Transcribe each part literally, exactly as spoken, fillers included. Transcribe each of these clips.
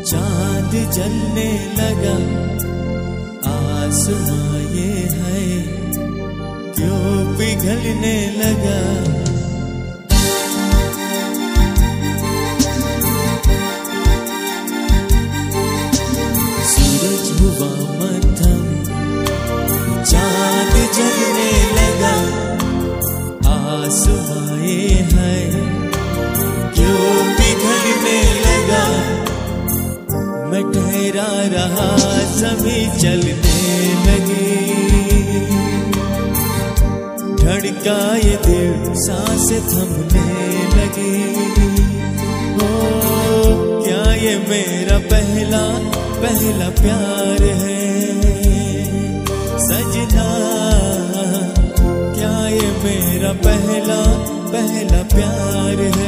चांद जलने लगा, आसमां ये है क्यों पिघलने लगा। सूरज हुआ मध्यम, चांद जलने लगा, आसमां ये है क्यों पिघलने लगा। मैं ठहरा रहा, ज़मीं चलने लगी, धड़का ये दिल, सांस थमने लगी। ओ क्या ये मेरा पहला पहला प्यार है सजना, क्या ये मेरा पहला पहला प्यार है।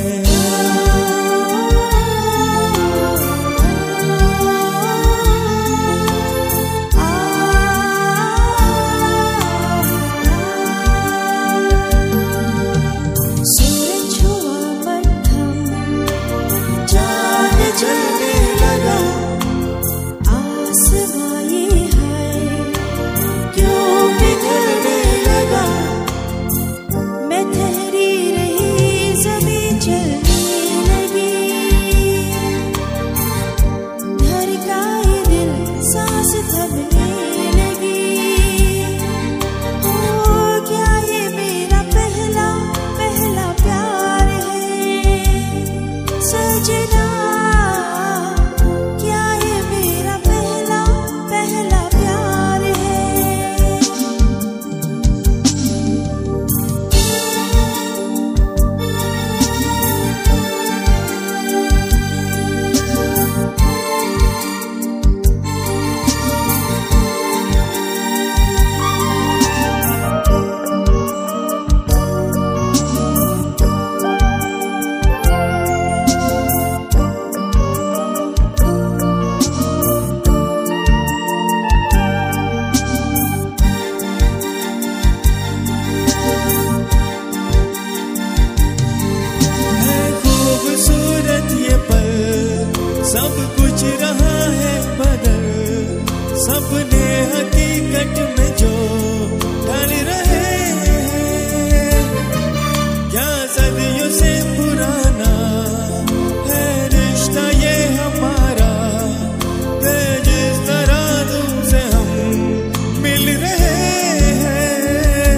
सब कुछ रहा है बदल, सपने हकीकत में जो ढल रहे हैं। क्या सदियों से पुराना है रिश्ता ये हमारा, जिस तरह तुमसे हम मिल रहे हैं।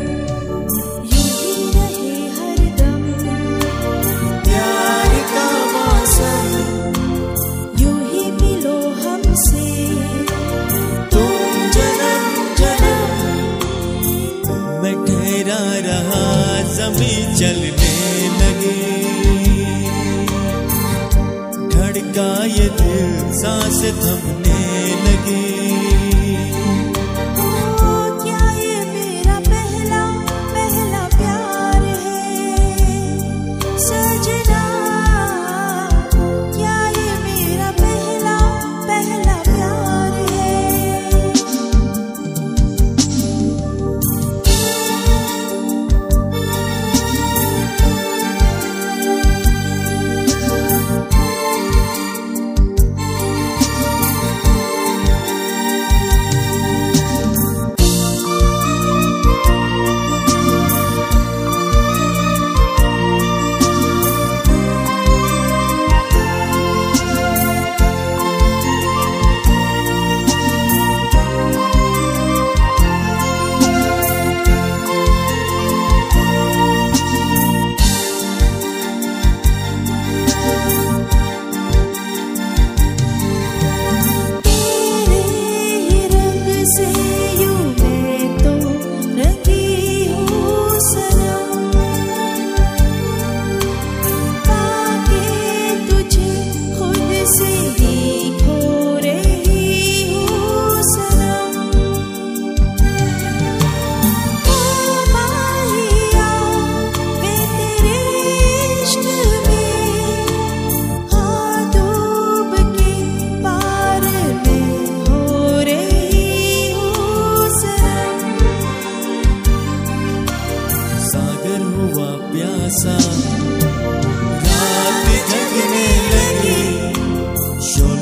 यूं ही रहे हरदम प्यार का मौसम, ज़मीं चलने लगी, धड़का ये दिल, सांस थमने लगी। क्या ये मेरा पहला पहला प्यार है सजना, क्या ये मेरा पहला पहला प्यार है।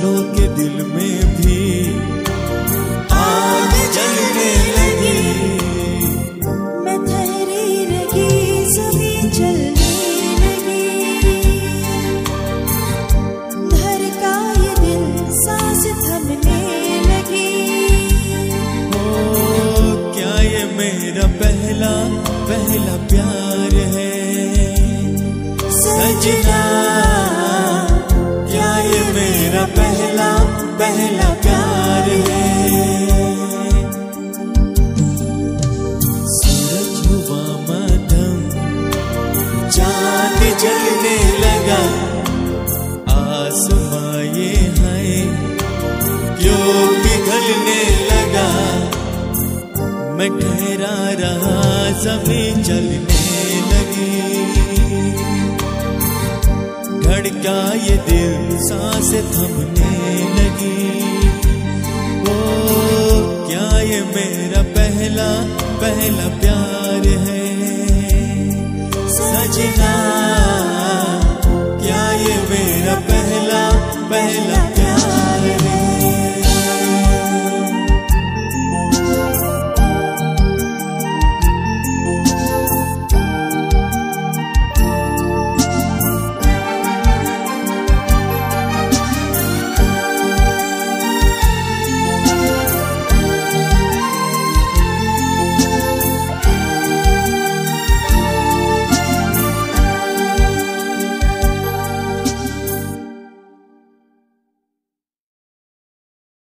फूलों के दिल में भी आग जलने लगी। मैं ठहरी रही ज़मीं जलने लगी। धड़का ये दिल सांस थमने लगी। ओ क्या ये मेरा पहला पहला प्यार है सजना, क्या ये मेरा पहला पहला प्यार है। सूरज हुआ मध्यम, चांद जलने लगा। आसमां ये है क्यों पिघलने लगा। मैं ठहरा रहा ज़मीं जलने लगी। धड़का ये दिल सांसें थमने लगी। ओ क्या ये मेरा पहला पहला प्यार है सजना, क्या ये मेरा पहला पहला